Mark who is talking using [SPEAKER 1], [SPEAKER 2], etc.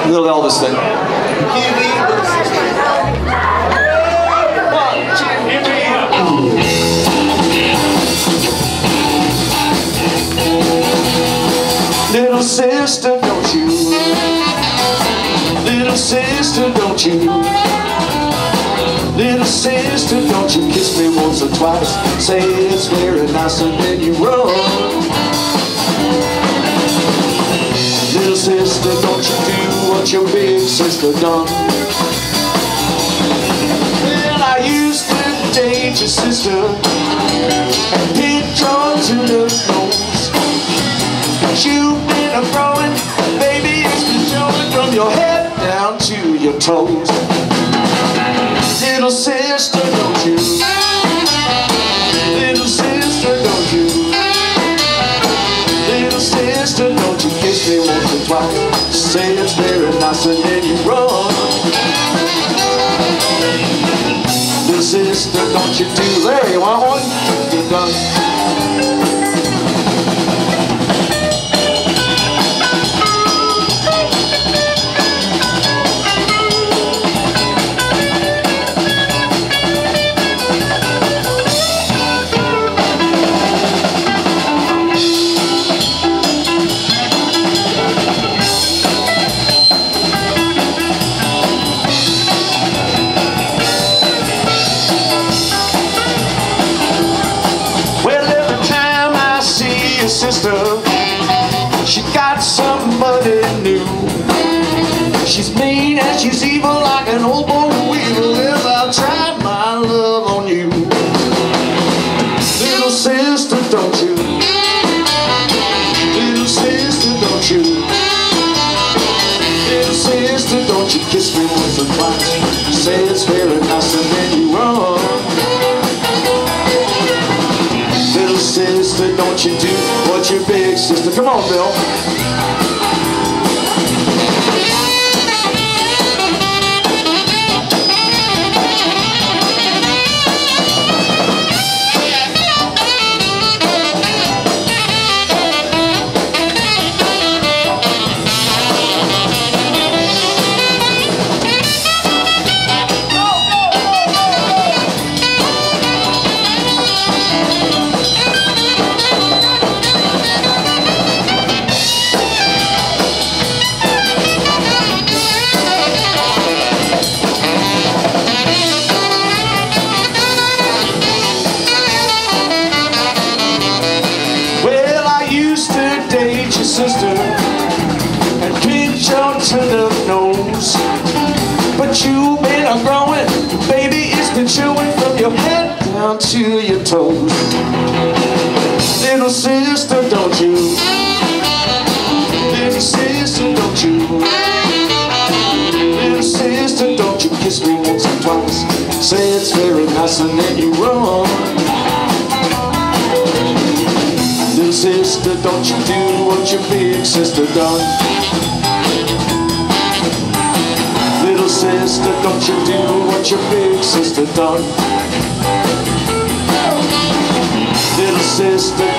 [SPEAKER 1] Little Elvis thing. Little sister, don't you? Little sister, don't you? Little sister, don't you kiss me once or twice? Say it's very nice and then you run. Little sister, don't you do what your big sister done? Well, I used to date your sister and pin drawn to the nose. You've been a-growing, baby, it's been showing from your head down to your toes. Little sister, don't you? Little sister, don't you? Little sister, don't you kiss me once or twice? Say it's very nice and then you run. Little sister, don't you do? Larry, you want one? You're done. Sister, she got somebody new. She's mean and she's evil like an old boy weevil. Well, I'll try my love on you. Little sister, don't you? Little sister, don't you? Little sister, don't you kiss me once or twice? Say it's very nice and then you run. Little sister, don't you do what your big sister? Come on, Bill. Sister and pinch your tender nose, but you've been a-growing, baby, it's been showing from your head down to your toes. Little sister, don't you? Little sister, don't you? Little sister, don't you kiss me once or twice? Say it's very nice and then you run. Little sister, don't you do what your big sister done? Little sister, don't you do what your big sister done? Little sister,